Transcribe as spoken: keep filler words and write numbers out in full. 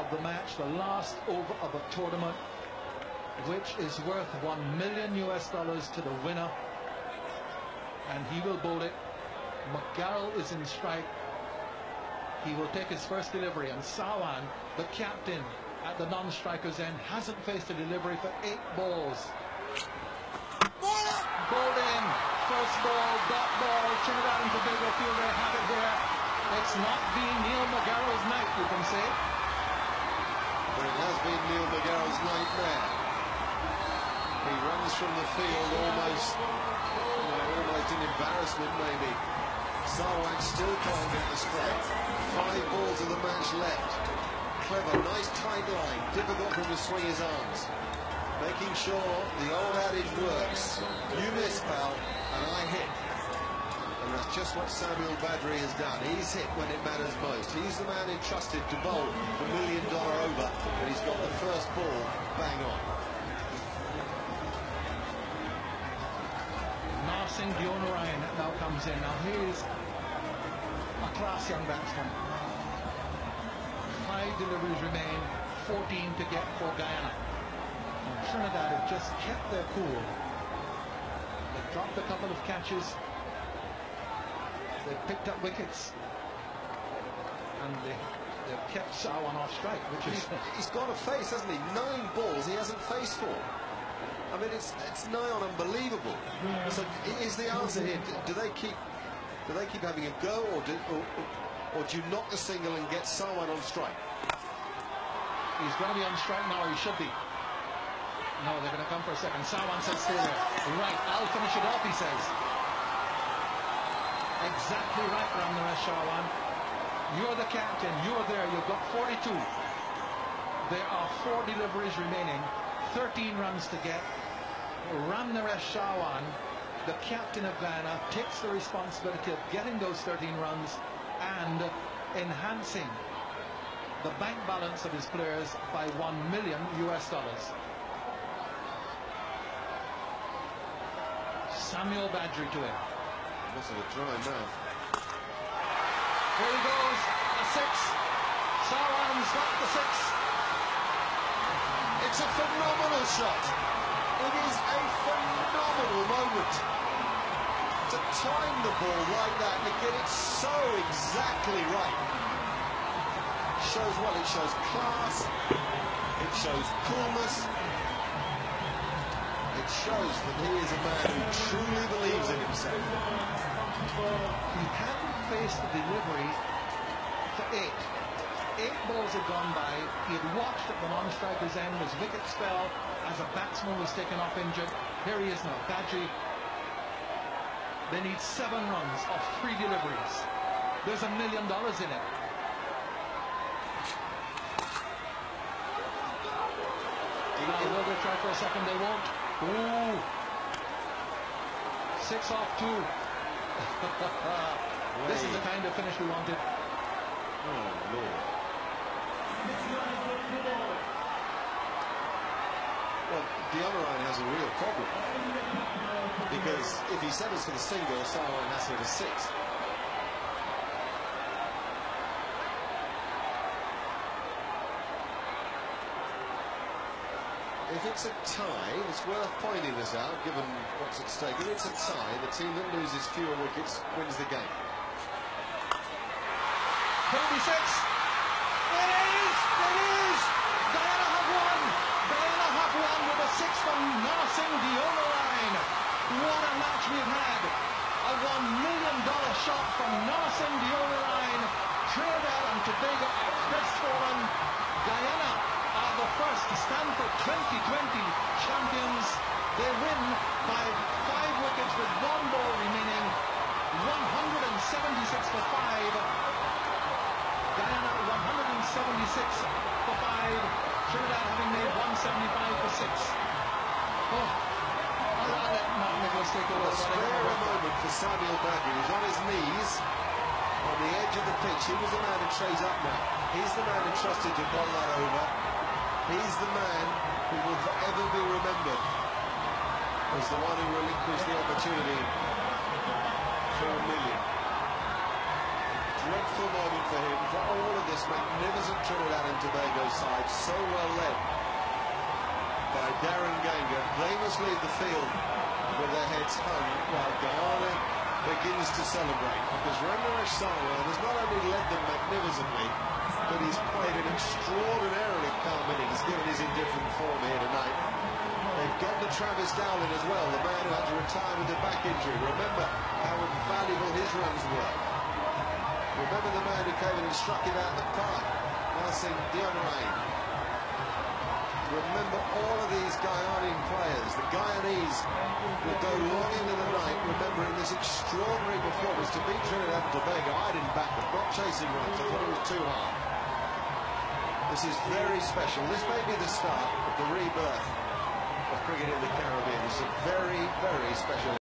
of the match, the last over of a tournament, which is worth one million U S dollars to the winner. And he will bowl it. McGarrell is in strike. He will take his first delivery, and Sawan, the captain at the non-striker's end, hasn't faced a delivery for eight balls. Bowled in, first ball, dot ball, Trinidad and Tobago feel they have it here. It's not been Neil McGarrell's night, you can say. But it has been Neil McGarrell's night there. He runs from the field almost, you know, almost in embarrassment maybe. Sarwak still can't get the strike. Five balls of the match left. Clever, nice tight line, difficult for him to swing his arms. Making sure the old adage works. You miss, pal, and I hit. And that's just what Samuel Badri has done. He's hit when it matters most. He's the man entrusted to bowl the million dollar over, and he's got the first ball bang on. Narsingh Deonarayan now comes in. Now here's a class young batsman. Five deliveries remain, fourteen to get for Guyana. And Trinidad have just kept their cool. They've dropped a couple of catches. They've picked up wickets. And they, they've kept Sawan off strike, which is... He's, he's got a face, hasn't he? Nine balls he hasn't faced for. I mean, it's it's nigh on unbelievable. Yeah. So is the answer here, do, do they keep do they keep having a go, or do or, or do you knock the single and get Sawan on strike? He's going to be on strike now, or he should be. No, they're going to come for a second. Sawan says stay there. Right, I'll finish it off, he says. Exactly right, Ramnaresh Sawan. You're the captain, you're there, you've got forty-two. There are four deliveries remaining, thirteen runs to get. Ramnaresh Sawan, the captain of Guyana, takes the responsibility of getting those thirteen runs and enhancing the bank balance of his players by one million U S dollars. Samuel Badri to him. Must have a dry mouth. Here he goes, a six. Sawan's got the six. It's a phenomenal shot. It is a phenomenal moment to time the ball like that and get it so exactly right. It shows what? It shows class. It shows coolness. It shows that he is a man who truly believes in himself. He hadn't faced the delivery for eight. Eight balls had gone by. He had watched at the non-striker's end as wickets fell, as a batsman was taken off injured. Here he is now, Badri. They need seven runs off three deliveries. There's a million dollars in it. Now, will they try for a second? They won't. Ooh. Six off two. This is the kind of finish we wanted. Oh, Lord. Well, Deonarayan has a real problem, because if he settles for the single, Sawan has to hit a six. If it's a tie, it's worth pointing this out, given what's at stake. If it's a tie, the team that loses fewer wickets wins the game. thirty-six. It is! It is! Guyana have won! Guyana have won with a six from Narsingh Deonarayan. What a match we've had! A one million dollar shot from Narsingh Deonarayan. Trinidad and Tobago are crestfallen. Guyana are the first to stand for twenty twenty champions. They win by five wickets with one ball remaining. one hundred seventy-six for five. Guyana one hundred seventy-six for five. Trinidad having made one seventy-five for six. Oh, I'll, I'll let Mark Nicholas take over. A spare a moment for Samuel Badri. He's on his knees on the edge of the pitch. He was the man who trays up now. He's the man entrusted to bowl that over. He's the man who will forever be remembered as the one who relinquished the opportunity for a million. Dreadful moment for him, for all of this magnificent Trinidad and Tobago side, so well led by Darren Ganga. They must leave the field with their heads hung while Guyana begins to celebrate, because Ramesh Sarwar has not only led them magnificently, but he's played an extraordinarily calm innings given his indifferent form here tonight. They've got to Travis Dowling as well, the man who had to retire with a back injury. Remember how invaluable his runs were. Remember the man who came in and struck it out the park, Marcin Dionne. Remember all of these Guyanese players. The Guyanese will go long into the night remembering this extraordinary performance to beat Trinidad and Tobago. I didn't back them, not chasing runs. I thought it was too hard. This is very special. This may be the start of the rebirth of cricket in the Caribbean. It's a very, very special